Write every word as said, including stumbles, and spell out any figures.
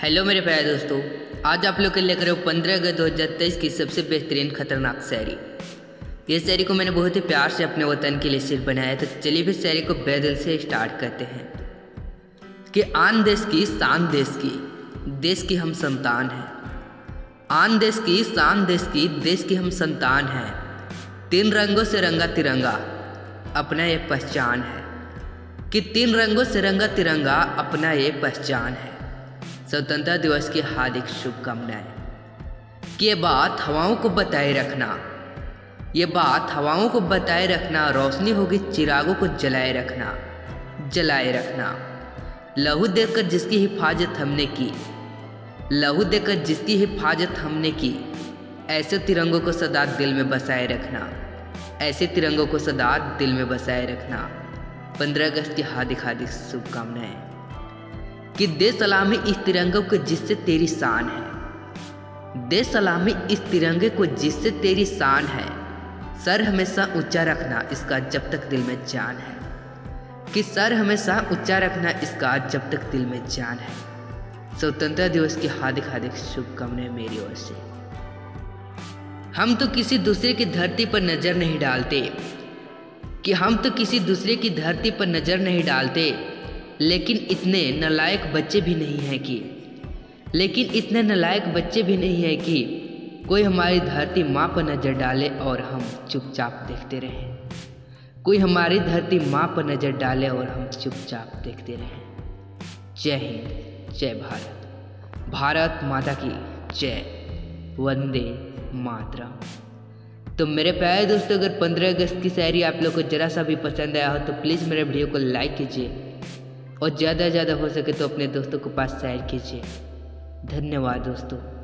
Hello मेरे प्यारे दोस्तों, आज आप लोग के लेकर आए पंद्रह अगस्त दो हज़ार तेईस की सबसे बेहतरीन खतरनाक शायरी। ये शायरी को मैंने बहुत ही प्यार से अपने वतन के लिए सिर्फ बनाया, तो चलिए फिर शायरी को बेदिल से स्टार्ट करते हैं। कि आन देश की शान देश की, देश की हम संतान हैं। आन देश की शान देश की, देश की हम संतान हैं। तीन रंगों से रंगा तिरंगा, अपना ये पहचान है। कि तीन रंगों से रंगा तिरंगा, अपना ये पहचान है। स्वतंत्रता दिवस की हार्दिक शुभकामनाएं। कि ये बात हवाओं को बताए रखना, ये बात हवाओं को बताए रखना, रोशनी होगी चिरागों को जलाए रखना, जलाए रखना। लहू देकर जिसकी हिफाजत हमने की, लहू देकर जिसकी हिफाजत हमने की, ऐसे तिरंगों को सदा दिल में बसाए रखना, ऐसे तिरंगों को सदा दिल में बसाए रखना। पंद्रह अगस्त की हार्दिक हार्दिक शुभकामनाएं। कि दे सलामी इस तिरंगे को जिससे तेरी शान है, दे सलामी इस तिरंगे को जिससे तेरी शान है। सर हमेशा ऊंचा रखना इसका जब तक दिल में जान है। कि सर हमेशा ऊंचा रखना इसका जब तक दिल में जान है। स्वतंत्रता दिवस की हार्दिक हार्दिक शुभकामनाएं मेरी ओर से। हम तो किसी दूसरे की धरती पर नजर नहीं डालते, कि हम तो किसी दूसरे की धरती पर नजर नहीं डालते, लेकिन इतने नालायक बच्चे भी नहीं हैं कि लेकिन इतने नालायक बच्चे भी नहीं हैं कि कोई हमारी धरती माँ पर नज़र डाले और हम चुपचाप देखते रहें। कोई हमारी धरती माँ पर नज़र डाले और हम चुपचाप देखते रहें। जय हिंद, जय भारत, भारत माता की जय, वंदे मातरम। तो मेरे प्यारे दोस्तों, अगर पंद्रह अगस्त की शायरी आप लोग को ज़रा सा भी पसंद आया हो तो प्लीज़ मेरे वीडियो को लाइक कीजिए और ज़्यादा से ज़्यादा हो सके तो अपने दोस्तों के पास शेयर कीजिए। धन्यवाद दोस्तों।